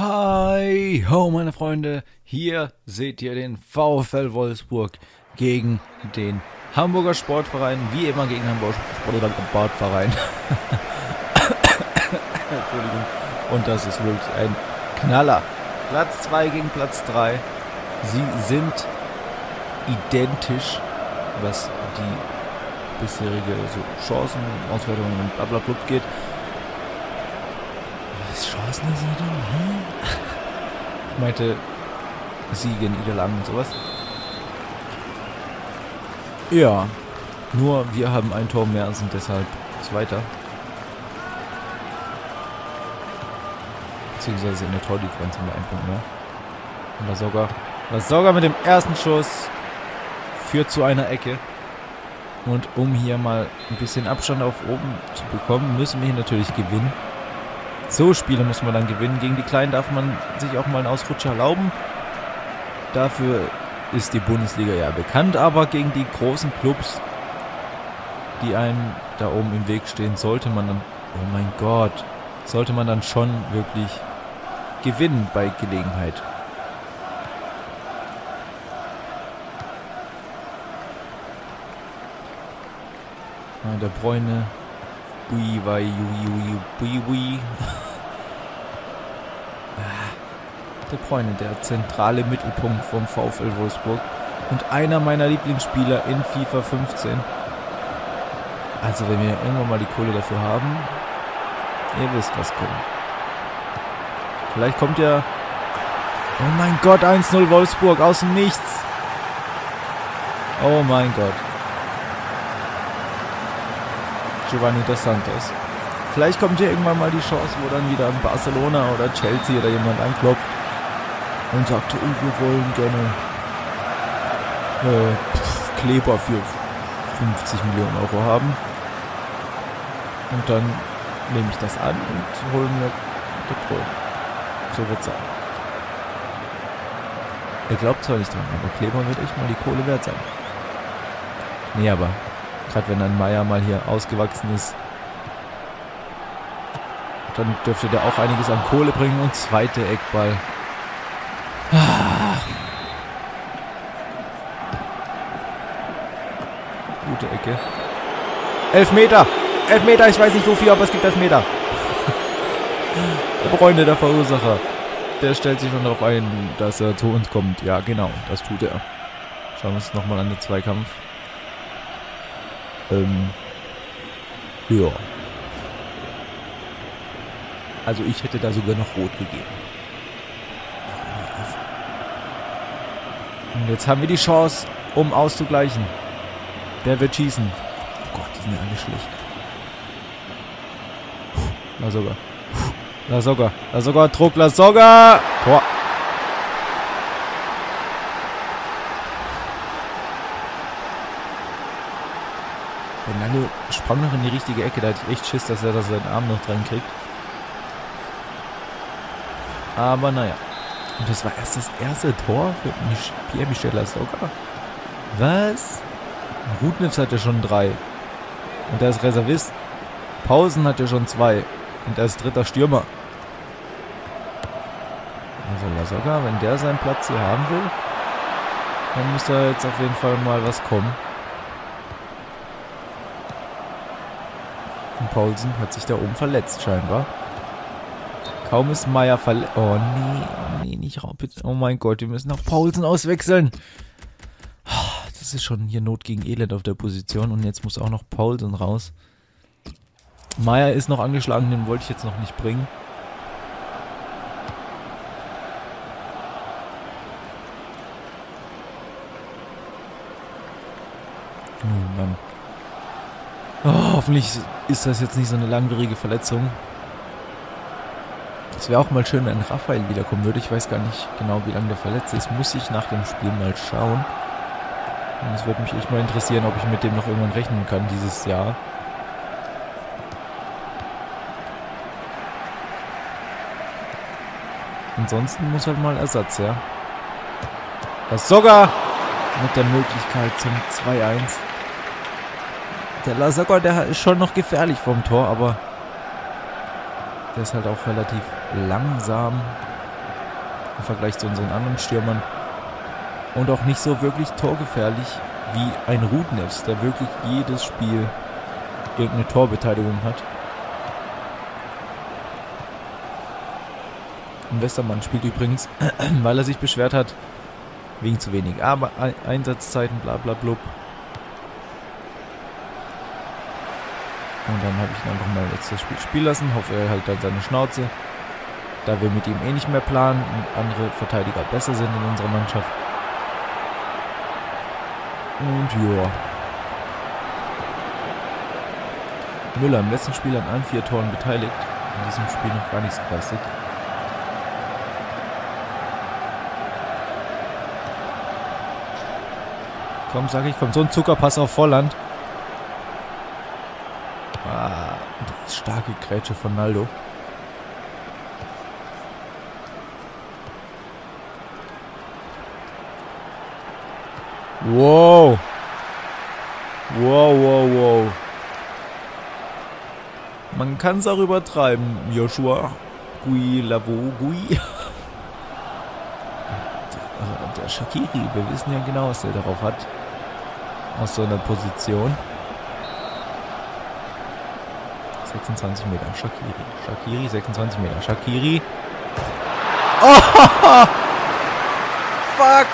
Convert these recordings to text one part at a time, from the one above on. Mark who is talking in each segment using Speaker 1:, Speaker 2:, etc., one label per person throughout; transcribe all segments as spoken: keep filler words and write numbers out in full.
Speaker 1: Hi ho, meine Freunde, hier seht ihr den VfL Wolfsburg gegen den Hamburger Sportverein, wie immer gegen Hamburger Sportverein. Entschuldigung. Und das ist wirklich ein Knaller. Platz zwei gegen Platz drei. Sie sind identisch, was die bisherige so Chancen, Auswertungen und blablabla geht. Was Chancen ist denn? Hm? Ich meinte Siege, Niederlagen und sowas. Ja, nur wir haben ein Tor mehr und sind deshalb Zweiter. Beziehungsweise in der Tordifferenz haben wir einen Punkt mehr. Und da sogar, das sogar mit dem ersten Schuss führt zu einer Ecke. Und um hier mal ein bisschen Abstand auf oben zu bekommen, müssen wir hier natürlich gewinnen. So Spiele muss man dann gewinnen. Gegen die Kleinen darf man sich auch mal einen Ausrutscher erlauben. Dafür ist die Bundesliga ja bekannt, aber gegen die großen Clubs, die einem da oben im Weg stehen, sollte man dann, oh mein Gott, sollte man dann schon wirklich gewinnen bei Gelegenheit. Ah, der Bräune. Ui, wei, ui, ui, ui, ui. Der Bräune, der zentrale Mittelpunkt vom VfL Wolfsburg und einer meiner Lieblingsspieler in FIFA fünfzehn. Also wenn wir irgendwann mal die Kohle dafür haben, ihr wisst, was kommt. Vielleicht kommt ja, oh mein Gott, eins null Wolfsburg aus dem Nichts. Oh mein Gott. Giovanni dos Santos. Vielleicht kommt hier irgendwann mal die Chance, wo dann wieder Barcelona oder Chelsea oder jemand anklopft und sagt, oh, wir wollen gerne äh, Kleber für fünfzig Millionen Euro haben. Und dann nehme ich das an und hole mir De Bruyne. So wird's sein. Ihr glaubt zwar nicht dran, aber Kleber wird echt mal die Kohle wert sein. Nee, aber gerade wenn ein Meier mal hier ausgewachsen ist, dann dürfte der auch einiges an Kohle bringen. Und zweite Eckball. Ah. Gute Ecke. Elfmeter! Elfmeter, ich weiß nicht wofür, aber es gibt Elfmeter. Der Freunde, der Verursacher. Der stellt sich schon darauf ein, dass er zu uns kommt. Ja, genau, das tut er. Schauen wir uns nochmal an den Zweikampf. Ähm, ja. Also ich hätte da sogar noch rot gegeben. Und jetzt haben wir die Chance, um auszugleichen. Wer wird schießen? Oh Gott, die sind ja alle schlecht. La Soga. La Soga. La Soga, Druck, La Soga. Tor. Der Lange sprang noch in die richtige Ecke. Da hatte ich echt Schiss, dass er da seinen Arm noch dran kriegt. Aber naja. Und das war erst das erste Tor für Mich- Pierre-Michel La Soga. Was? Rudnitz hatte schon drei. Und der ist Reservist. Pausen hatte schon zwei. Und er ist dritter Stürmer. Also La Soga, wenn der seinen Platz hier haben will, dann muss da jetzt auf jeden Fall mal was kommen. Und Paulsen hat sich da oben verletzt scheinbar. Kaum ist Meier verletzt. Oh nee, oh nee, nicht raus. Oh mein Gott, wir müssen auch Paulsen auswechseln. Das ist schon hier Not gegen Elend auf der Position. Und jetzt muss auch noch Paulsen raus. Meier ist noch angeschlagen, den wollte ich jetzt noch nicht bringen. Oh Mann. Oh, hoffentlich ist das jetzt nicht so eine langwierige Verletzung. Es wäre auch mal schön, wenn Raphael wiederkommen würde. Ich weiß gar nicht genau, wie lange der verletzt ist. Muss ich nach dem Spiel mal schauen. Und es würde mich echt mal interessieren, ob ich mit dem noch irgendwann rechnen kann dieses Jahr. Ansonsten muss halt mal Ersatz, ja. Das sogar mit der Möglichkeit zum zwei eins. Der La Soga, der ist schon noch gefährlich vom Tor, aber der ist halt auch relativ langsam. im Vergleich zu unseren anderen Stürmern. Und auch nicht so wirklich torgefährlich wie ein Rudnevs, der wirklich jedes Spiel irgendeine Torbeteiligung hat. Und Westermann spielt übrigens, weil er sich beschwert hat, wegen zu wenig aber Einsatzzeiten, bla bla blub. Und dann habe ich ihn einfach mal jetzt das Spiel spielen lassen. Hoffe, er hält dann seine Schnauze. Da wir mit ihm eh nicht mehr planen und andere Verteidiger besser sind in unserer Mannschaft. Und ja. Müller im letzten Spiel an allen vier Toren beteiligt. In diesem Spiel noch gar nichts geleistet. Komm, sag ich, kommt so ein Zuckerpass auf Volland. Ah, starke Grätsche von Naldo. Wow. Wow, wow, wow. Man kann es auch übertreiben, Joshua. Gui, Lavo, Gui. Der, der Shaqiri, wir wissen ja genau, was der darauf hat. Aus so einer Position. sechsundzwanzig Meter, Shaqiri. Shaqiri, sechsundzwanzig Meter. Shaqiri. Oh! Fuck!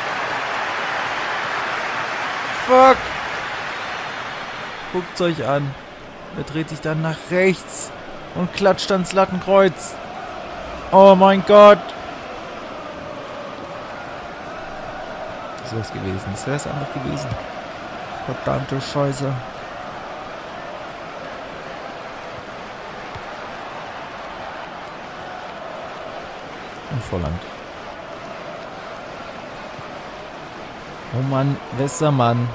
Speaker 1: Fuck! Guckt euch an. Er dreht sich dann nach rechts und klatscht ans Lattenkreuz. Oh mein Gott! Das wäre es gewesen. Das wäre es einfach gewesen. Verdammte Scheiße. Und Volland. Oh Mann, Westermann.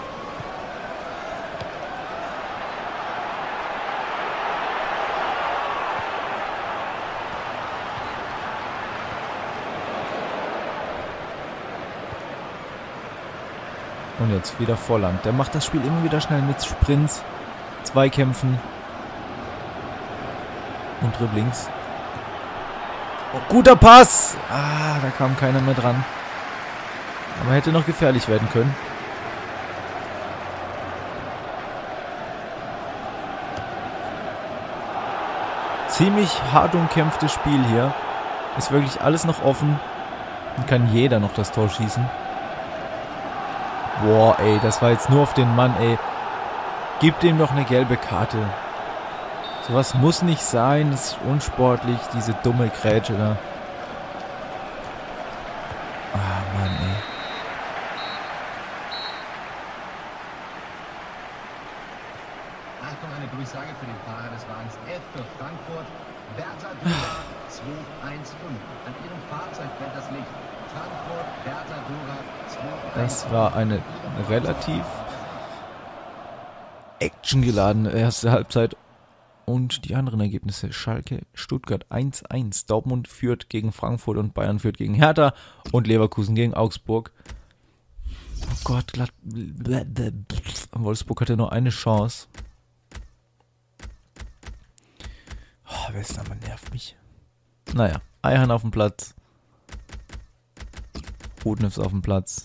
Speaker 1: Und jetzt wieder Volland. Der macht das Spiel immer wieder schnell mit Sprints, Zweikämpfen und Dribblings. Oh, guter Pass! Ah, da kam keiner mehr dran. Aber hätte noch gefährlich werden können. Ziemlich hart umkämpftes Spiel hier. Ist wirklich alles noch offen. Und kann jeder noch das Tor schießen. Boah, ey, das war jetzt nur auf den Mann, ey. Gib dem doch eine gelbe Karte. Sowas muss nicht sein, das ist unsportlich, diese dumme Grätsche da. Ah, Mann, ey.
Speaker 2: Achtung, eine Durchsage für den Fahrer des Wagens F für Frankfurt. Bertha Dura zwei eins fünf. An ihrem Fahrzeug brennt das Licht. Frankfurt, Bertha Dura zwei eins fünf.
Speaker 1: Das war eine relativ actiongeladene erste Halbzeit. Und die anderen Ergebnisse: Schalke, Stuttgart eins eins, Dortmund führt gegen Frankfurt und Bayern führt gegen Hertha und Leverkusen gegen Augsburg. Oh Gott, glatt. Wolfsburg hatte nur eine Chance. Oh, Westermann nervt mich. Naja, Eihan auf dem Platz. Rudnevs auf dem Platz.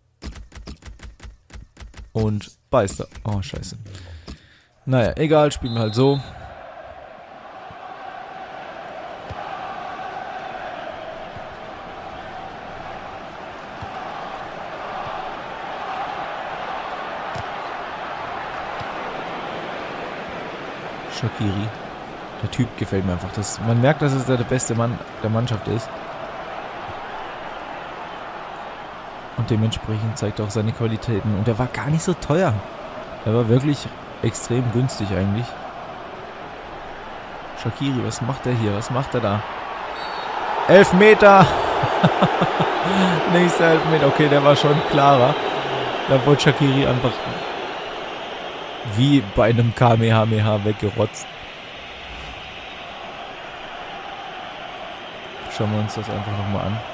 Speaker 1: Und Beister. Oh, scheiße. Naja, egal, spielen wir halt so. Shaqiri. Der Typ gefällt mir einfach. Das, man merkt, dass es der, der beste Mann der Mannschaft ist. Und dementsprechend zeigt er auch seine Qualitäten. Und er war gar nicht so teuer. Er war wirklich extrem günstig eigentlich. Shaqiri, was macht er hier? Was macht er da? Elfmeter! Nächster Elfmeter. Okay, der war schon klarer. Da wurde Shaqiri einfach wie bei einem Kamehameha weggerotzt. Schauen wir uns das einfach nochmal an.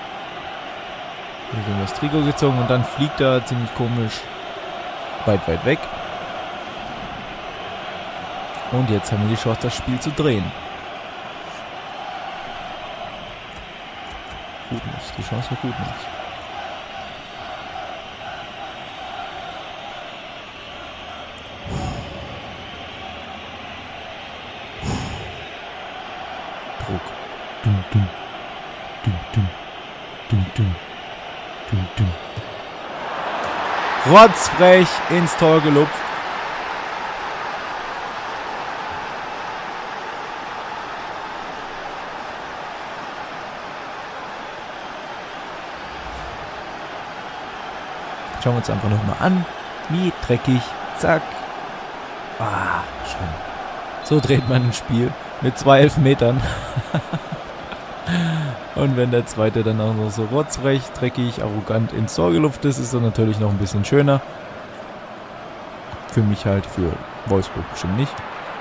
Speaker 1: Hier wird das Trikot gezogen und dann fliegt er ziemlich komisch weit, weit weg. Und jetzt haben wir die Chance, das Spiel zu drehen. Rudnevs, die Chance für Rudnevs. Druck. Dum, dum. Dum, dum. Dum, dum. Dum, dum. Rotzfrech ins Tor gelupft. Schauen wir uns einfach nochmal an. Wie dreckig. Zack. Ah, schön. So dreht man ein Spiel mit zwei Elfmetern. Und wenn der zweite dann auch noch so rotzfrech, dreckig, arrogant ins Tor gelupft ist, ist er natürlich noch ein bisschen schöner. Für mich halt, für Wolfsburg bestimmt nicht.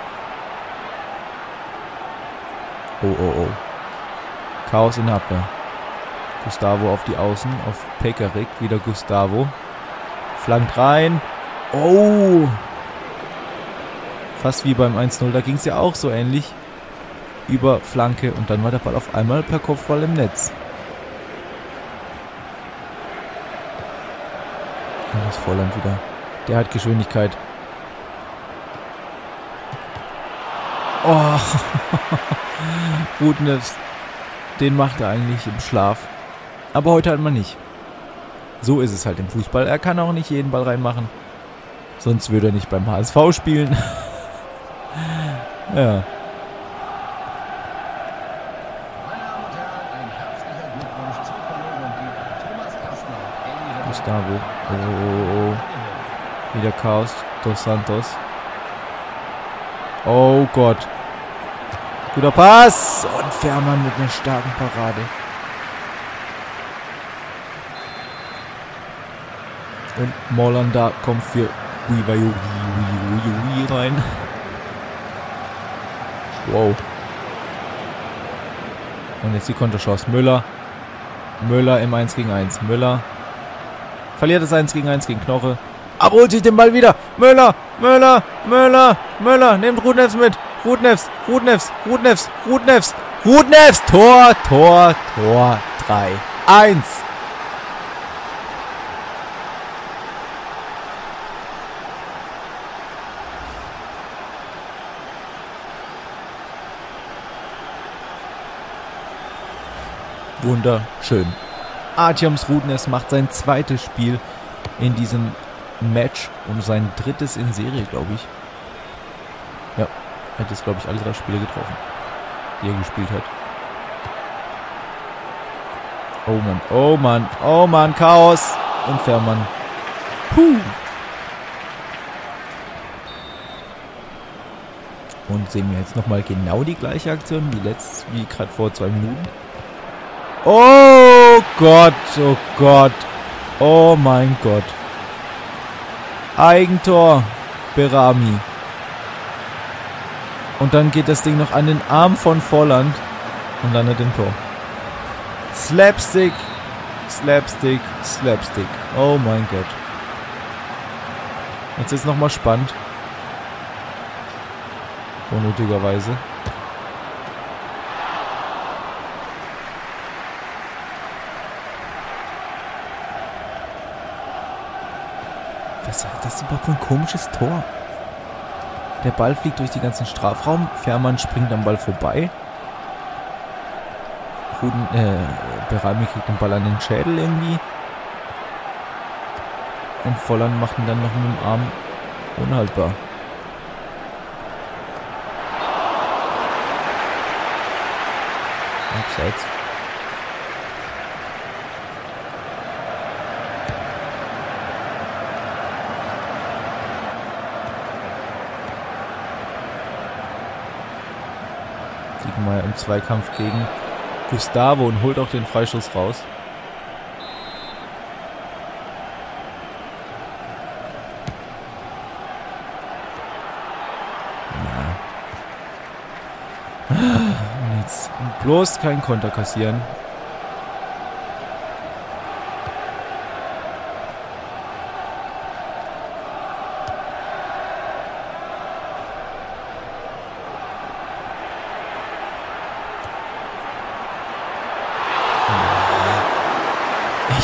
Speaker 1: Oh, oh, oh. Chaos in der Abwehr. Gustavo auf die Außen, auf Pekarik, wieder Gustavo. Flankt rein. Oh! Fast wie beim eins null, da ging es ja auch so ähnlich. Über Flanke und dann war der Ball auf einmal per Kopfball im Netz. Und das Volland wieder. Der hat Geschwindigkeit. Oh! Rudnevs. Den macht er eigentlich im Schlaf. Aber heute halt mal nicht. So ist es halt im Fußball. Er kann auch nicht jeden Ball reinmachen. Sonst würde er nicht beim H S V spielen. Ja. Gustavo. Oh, oh, oh. Wieder Chaos. Dos Santos. Oh Gott. Guter Pass. Und Fährmann mit einer starken Parade. Und Morlanda kommt für Guivayo rein. Wow. Und jetzt die Konterchance. Müller. Müller im eins gegen eins. Müller. Verliert das eins gegen eins gegen Knoche. Aber holt sich den Ball wieder. Müller. Müller. Müller. Müller. Nehmt Rudnevs mit. Rudnevs. Rudnevs. Rudnevs. Rudnevs. Rudnevs. Tor. Tor. Tor. drei eins. Wunderschön. Artyoms Rudnevs macht sein zweites Spiel in diesem Match und sein drittes in Serie, glaube ich. Ja, er hat jetzt, glaube ich, alle drei Spiele getroffen, die er gespielt hat. Oh Mann, oh Mann, oh Mann, Chaos und Fährmann. Puh. Und sehen wir jetzt nochmal genau die gleiche Aktion wie letzt, wie gerade vor zwei Minuten. Oh Gott, oh Gott, oh mein Gott. Eigentor, Berami. Und dann geht das Ding noch an den Arm von Volland und landet im Tor. Slapstick, Slapstick, Slapstick. Oh mein Gott. Jetzt ist es nochmal spannend. Unnötigerweise. Was ist das überhaupt für ein komisches Tor? Der Ball fliegt durch den ganzen Strafraum. Fährmann springt am Ball vorbei. Ruden, äh, Berami kriegt den Ball an den Schädel irgendwie. Und Volland macht ihn dann noch mit dem Arm unhaltbar. Abseits. Diegemeier im Zweikampf gegen Gustavo und holt auch den Freischuss raus. Ja. Und jetzt bloß kein Konter kassieren.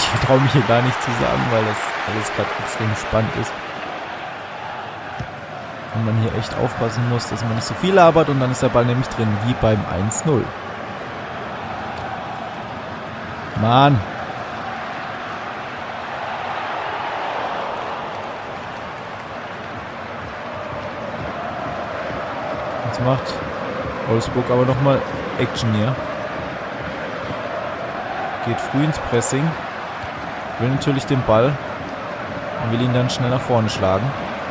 Speaker 1: Ich traue mich hier gar nicht zu sagen, weil das alles gerade extrem spannend ist. Und man hier echt aufpassen muss, dass man nicht so viel labert und dann ist der Ball nämlich drin, wie beim eins null. Mann. Jetzt macht Wolfsburg aber nochmal Action hier. Geht früh ins Pressing. Will natürlich den Ball. Und will ihn dann schnell nach vorne schlagen.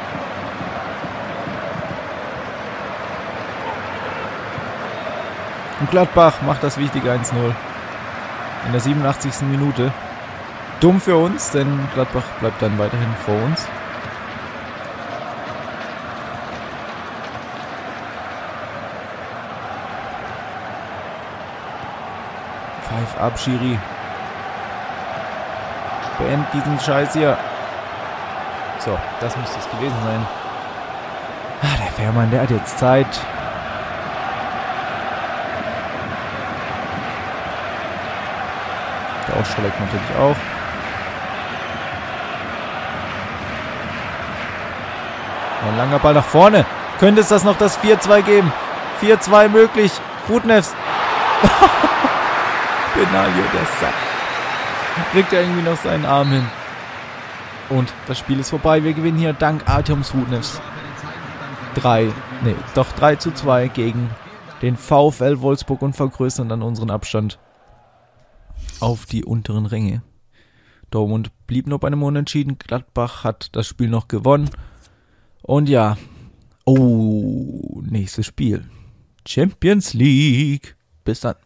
Speaker 1: Und Gladbach macht das wichtige eins null. In der siebenundachtzigsten Minute. Dumm für uns, denn Gladbach bleibt dann weiterhin vor uns. Pfeif ab, Schiri. Beend diesen Scheiß hier. So, das müsste es gewesen sein. Ah, der Fährmann, der hat jetzt Zeit. Der Ausschlag natürlich auch. Ein langer Ball nach vorne. Könnte es das noch das vier zwei geben? vier zwei möglich. Rudnevs. Benaglio, der Sack. Kriegt er irgendwie noch seinen Arm hin. Und das Spiel ist vorbei. Wir gewinnen hier dank Artyoms Rudnevs. drei, nee, doch drei zu zwei gegen den VfL Wolfsburg und vergrößern dann unseren Abstand auf die unteren Ränge. Dortmund blieb nur bei einem Unentschieden. Gladbach hat das Spiel noch gewonnen. Und ja, oh, nächstes Spiel. Champions League. Bis dann.